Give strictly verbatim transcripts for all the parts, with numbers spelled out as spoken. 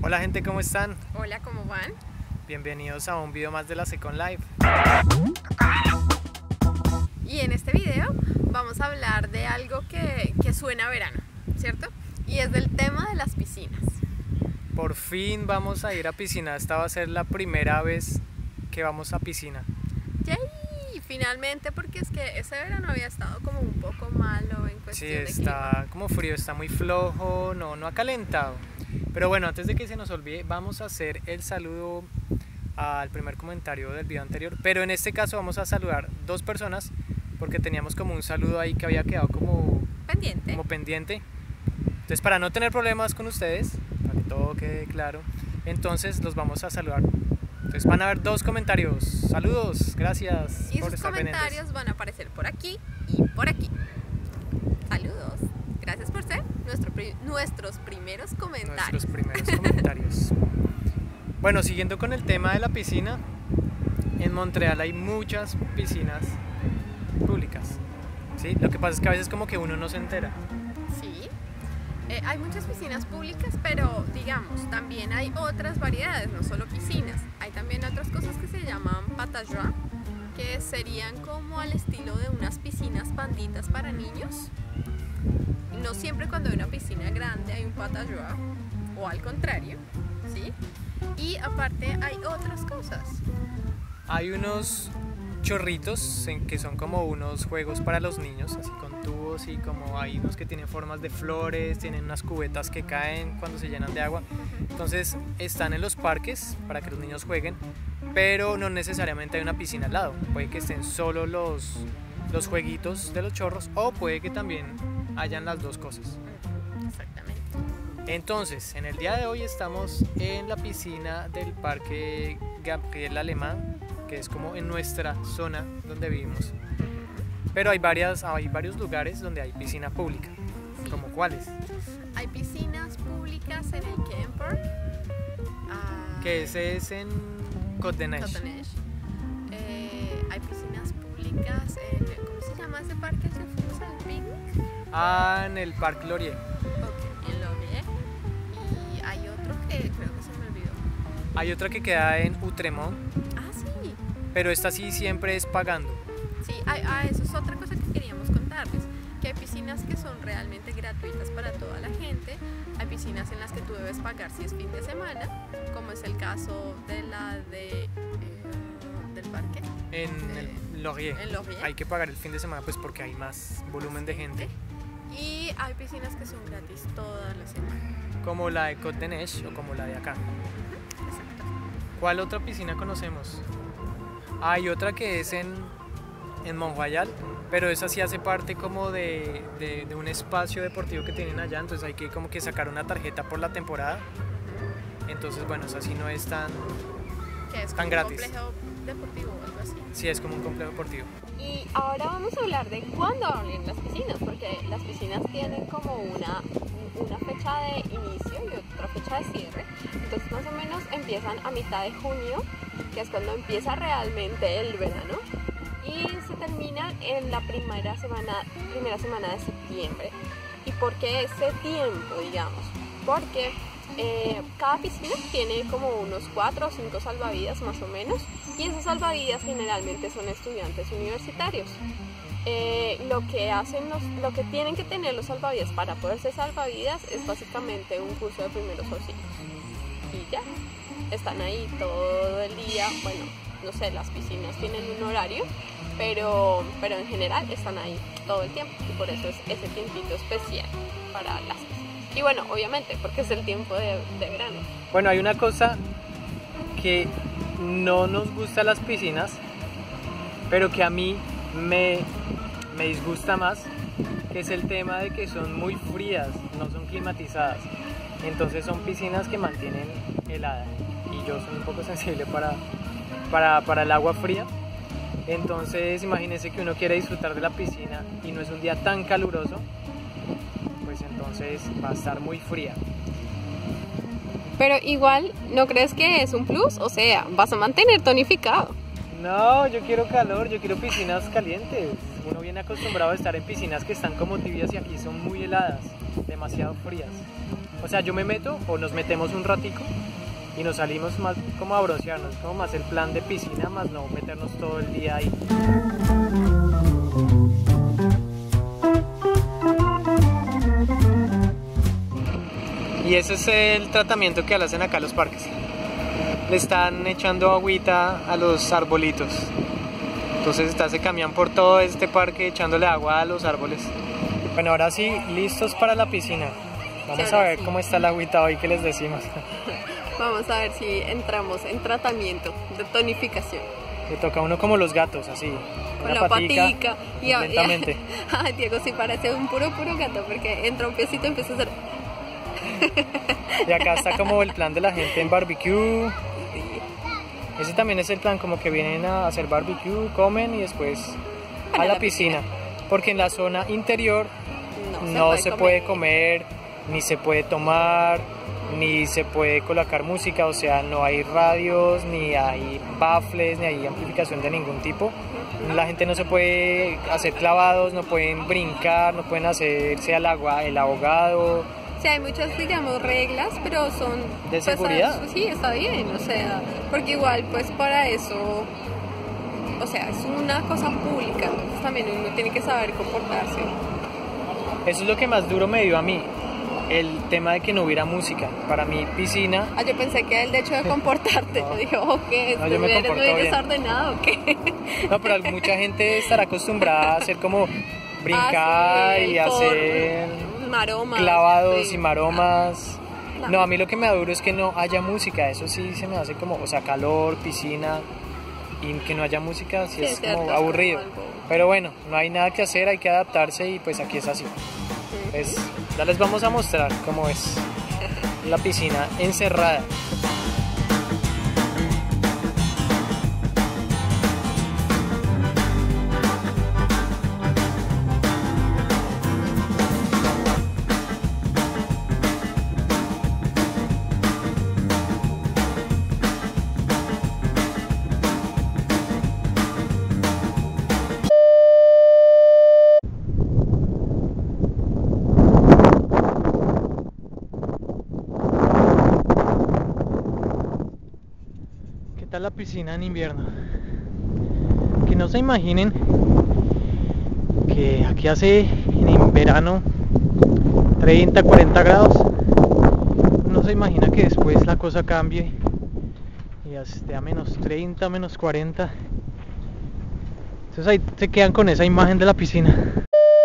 Hola gente, ¿cómo están? Hola, ¿cómo van? Bienvenidos a un video más de la Second Life. Y en este video vamos a hablar de algo que, que suena a verano, ¿cierto? Y es del tema de las piscinas. Por fin vamos a ir a piscina. Esta va a ser la primera vez que vamos a piscina. ¡Yay! Finalmente, porque es que ese verano había estado como un poco malo en cuestión Sí, de está clima. como frío, está muy flojo, no, no ha calentado. Pero bueno, antes de que se nos olvide, vamos a hacer el saludo al primer comentario del video anterior. Pero en este caso vamos a saludar dos personas porque teníamos como un saludo ahí que había quedado como Pendiente. como pendiente. Entonces, para no tener problemas con ustedes, para que todo quede claro, entonces los vamos a saludar. Entonces van a haber dos comentarios. Saludos, gracias Y por esos estar comentarios pendientes. van a aparecer por aquí y por aquí. Saludos. Gracias por ser nuestro, pri- nuestros primeros comentarios. Nuestros primeros comentarios. Bueno, siguiendo con el tema de la piscina, en Montreal hay muchas piscinas públicas. ¿Sí? Lo que pasa es que a veces como que uno no se entera. Sí, eh, hay muchas piscinas públicas, pero digamos, también hay otras variedades, no solo piscinas. Hay también otras cosas que se llaman patajois, que serían como al estilo de unas piscinas panditas para niños. No siempre cuando hay una piscina grande hay un patajois, o al contrario, ¿sí? Y aparte hay otras cosas. Hay unos chorritos en que son como unos juegos para los niños, así con tubos, y como hay unos que tienen formas de flores, tienen unas cubetas que caen cuando se llenan de agua. Entonces están en los parques para que los niños jueguen, pero no necesariamente hay una piscina al lado. Puede que estén solo los, los jueguitos de los chorros, o puede que también hayan las dos cosas. Exactamente. Entonces, en el día de hoy estamos en la piscina del Parque Gabriel Alemán, que es como en nuestra zona donde vivimos. Pero hay, varias, hay varios lugares donde hay piscina pública. Sí. ¿Como cuáles? Hay piscinas públicas en el Kemper. ah, Que ese es en Côte-de-Neige. Côte-de-Neige. Eh, hay piscinas públicas en, ¿cómo se llama ese parque que fuimos al picnic? Ah, en el Parque Laurier. Ok, en Laurier. Y hay otro que creo que se me olvidó. Hay otra que queda en Outremont, Ah, sí. pero esta sí siempre es pagando. Sí, hay, ah, eso es otra cosa que queríamos contarles. Que hay piscinas que son realmente gratuitas para toda la gente. Hay piscinas en las que tú debes pagar si es fin de semana, como es el caso de la de, eh, del parque. En Eh, el Laurier. en Laurier. Hay que pagar el fin de semana pues porque hay más volumen de gente. Y hay piscinas que son gratis toda la semana. Como la de Côte-de-Neige o como la de acá. Exacto. ¿Cuál otra piscina conocemos? Hay otra que es en, en Mont-Royal, pero esa sí hace parte como de, de, de un espacio deportivo que tienen allá, entonces hay que como que sacar una tarjeta por la temporada. Entonces bueno, esa sí no es tan... Que es Tan como gratis. un complejo deportivo o algo así. Sí, es como un complejo deportivo. Y ahora vamos a hablar de cuándo abren las piscinas, porque las piscinas tienen como una, una fecha de inicio y otra fecha de cierre. Entonces más o menos empiezan a mitad de junio, que es cuando empieza realmente el verano, y se termina en la primera semana, primera semana de septiembre. ¿Y por qué ese tiempo, digamos? Porque eh, cada piscina tiene como unos cuatro o cinco salvavidas más o menos, y esos salvavidas generalmente son estudiantes universitarios. Eh, lo que hacen los, lo que tienen que tener los salvavidas para poder ser salvavidas es básicamente un curso de primeros auxilios. Y ya, están ahí todo el día. Bueno, no sé, las piscinas tienen un horario, pero, pero en general están ahí todo el tiempo, y por eso es ese tiempito especial para las piscinas. Y bueno, obviamente, porque es el tiempo de, de verano. Bueno, hay una cosa que no nos gusta las piscinas, pero que a mí me, me disgusta más, que es el tema de que son muy frías, no son climatizadas. Entonces son piscinas que mantienen helada, y yo soy un poco sensible para, para, para el agua fría. Entonces imagínense que uno quiere disfrutar de la piscina y no es un día tan caluroso, pues entonces va a estar muy fría. Pero igual, ¿no crees que es un plus? O sea, vas a mantener tonificado. No, yo quiero calor, yo quiero piscinas calientes. Uno viene acostumbrado a estar en piscinas que están como tibias y aquí son muy heladas, demasiado frías. O sea, yo me meto o nos metemos un ratico y nos salimos más como a broncearnos, como más el plan de piscina, más no meternos todo el día ahí. Y ese es el tratamiento que hacen acá en los parques. Le están echando agüita a los arbolitos. Entonces está, se caminan por todo este parque echándole agua a los árboles. Bueno, ahora sí, listos para la piscina. Vamos a ver cómo está el agüita hoy que les decimos. Vamos a ver si entramos en tratamiento de tonificación. Le toca a uno como los gatos, así. Con una la patica, patica. Y, lentamente. Ay, Diego sí parece un puro, puro gato porque entra un piecito y empieza a hacer... Y acá está como el plan de la gente en barbecue. Ese también es el plan, como que vienen a hacer barbecue, comen y después a la piscina. Porque en la zona interior no se puede comer, ni se puede tomar, ni se puede colocar música, o sea, no hay radios, ni hay baffles, ni hay amplificación de ningún tipo. La gente no se puede hacer clavados, no pueden brincar, no pueden hacerse al agua el ahogado. Sí, hay muchas, digamos, reglas, pero son... ¿De seguridad? Pues, sí, está bien, o sea, porque igual, pues, para eso, o sea, es una cosa pública, entonces también uno tiene que saber comportarse. Eso es lo que más duro me dio a mí, el tema de que no hubiera música. Para mi piscina... Ah, yo pensé que el hecho de comportarte, no. Yo dije, oh, ¿qué? No, yo me ¿Eres muy bien. desordenado o qué? No, pero mucha gente estará acostumbrada a hacer como brincar ah, sí, y hacer... maromas, clavados sí. y maromas. No. No, a mí lo que me da duro es que no haya música. Eso sí se me hace como, o sea, calor, piscina y que no haya música, sí, sí es como cierto, aburrido. Como pero bueno, no hay nada que hacer, hay que adaptarse y pues aquí es así. Uh-huh. Pues ya les vamos a mostrar cómo es la piscina encerrada. La piscina en invierno, que no se imaginen que aquí hace en verano treinta, cuarenta grados, no se imagina que después la cosa cambie y esté a menos treinta, menos cuarenta. Entonces ahí se quedan con esa imagen de la piscina.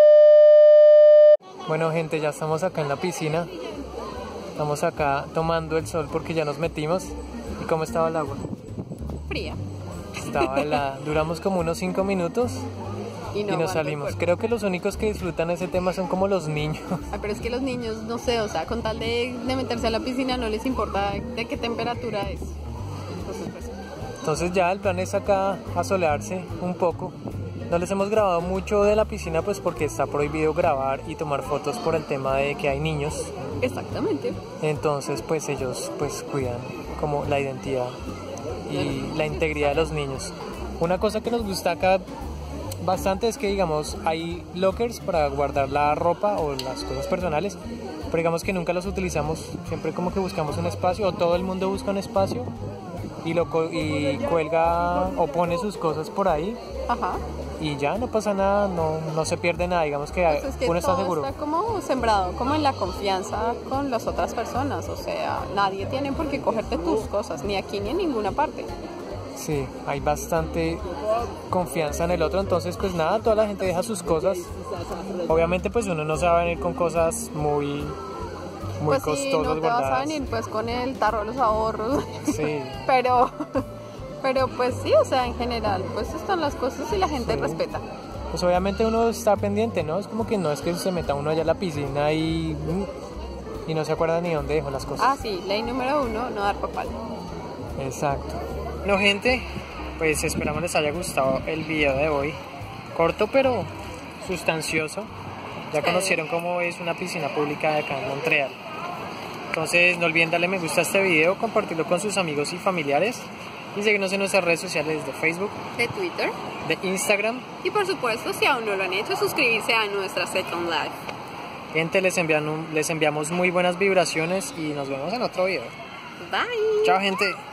Bueno, gente, ya estamos acá en la piscina, estamos acá tomando el sol porque ya nos metimos. ¿Y cómo estaba el agua? Fría. Estaba helada. Duramos como unos cinco minutos y, no y nos salimos. Creo que los únicos que disfrutan ese tema son como los niños. Ah, pero es que los niños, no sé, o sea, con tal de, de meterse a la piscina no les importa de qué temperatura es. Entonces, pues. Entonces ya el plan es acá asolearse un poco. No les hemos grabado mucho de la piscina pues porque está prohibido grabar y tomar fotos por el tema de que hay niños. Exactamente. Entonces pues ellos pues cuidan como la identidad y la integridad de los niños. Una cosa que nos gusta acá bastante es que digamos hay lockers para guardar la ropa o las cosas personales, pero digamos que nunca los utilizamos, siempre como que buscamos un espacio o todo el mundo busca un espacio y, lo, y cuelga o pone sus cosas por ahí. Ajá. Y ya no pasa nada, no, no se pierde nada, digamos que, pues es que uno está seguro. Está como sembrado, como en la confianza con las otras personas, o sea, nadie tiene por qué cogerte tus cosas, ni aquí ni en ninguna parte. Sí, hay bastante confianza en el otro, entonces pues nada, toda la gente deja sus cosas. Obviamente pues uno no se va a venir con cosas muy, muy pues costosas sí, no te guardadas. vas a venir pues con el tarro de los ahorros, sí. pero... Pero pues sí, o sea, en general, pues están las cosas y la gente sí. respeta. Pues obviamente uno está pendiente, ¿no? Es como que no es que se meta uno allá a la piscina y, y no se acuerda ni dónde dejó las cosas. Ah, sí, ley número uno, no dar papal. Exacto. Bueno, gente, pues esperamos les haya gustado el video de hoy. Corto pero sustancioso. Ya sí. Conocieron cómo es una piscina pública de acá en Montreal. Entonces no olviden darle me gusta a este video, compartirlo con sus amigos y familiares. Y seguirnos en nuestras redes sociales de Facebook, de Twitter, de Instagram. Y por supuesto, si aún no lo han hecho, suscribirse a nuestra Second Life. Gente, les, envían un- les enviamos muy buenas vibraciones y nos vemos en otro video. Bye. Chao, gente.